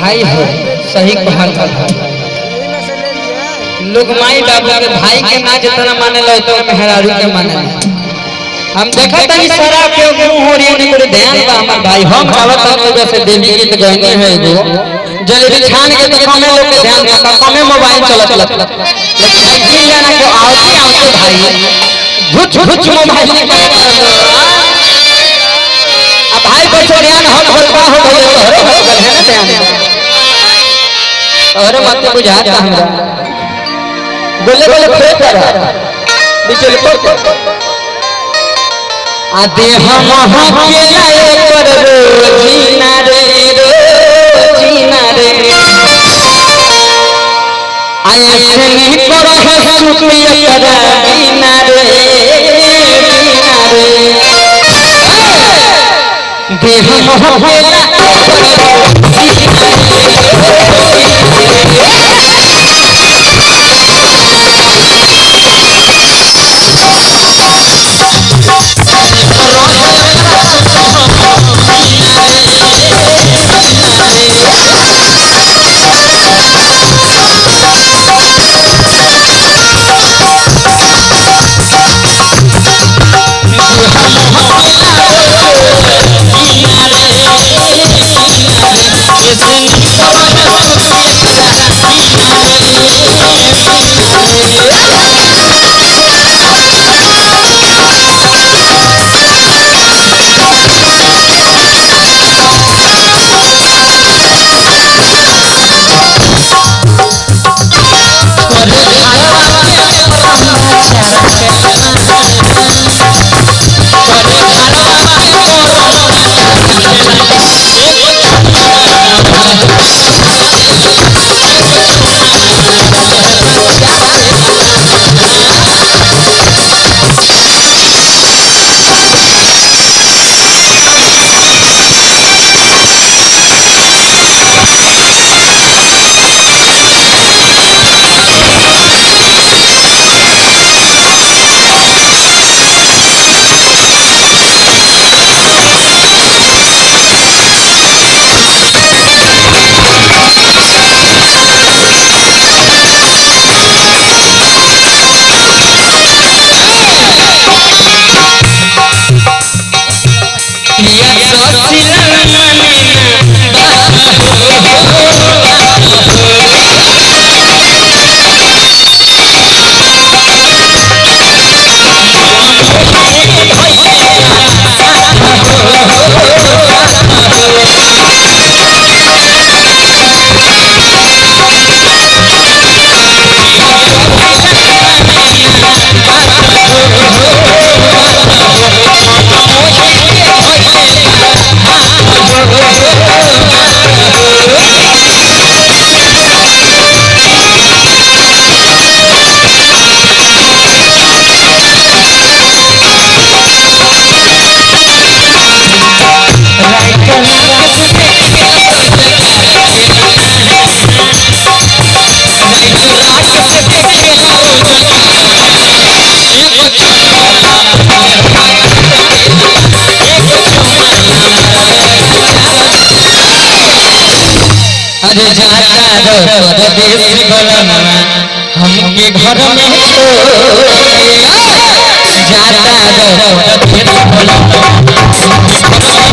भाई है सही कहल लोग माई बाबू के भाई के ना जितना माने लो तो मेहरारू के माने हम देखा था कि शराब के मुंह हो रही है नहीं ध्यान बा हमार भाई हम आवत तो जैसे देवी गीत गाने है एगो जलेबी छान के तो कमे लोग के ध्यान का कमे मोबाइल चलत लेकिन भाई जाना के आवती आवते भाई झुच झुच मोबाइल में अब भाई को छोड़ियान हम बोलबा हो गए तोरे हो गए है ना ध्यान तोरे मत बुझाता हमरा बोले बोले फेर कर बिचल को आदे हम के लाए पर रोजीना रे आए से नहीं करो है सुपिया करा बिना रे दे हम के लाए अरे जाता परदेश गलना हमके घर में जाता परदेश गलना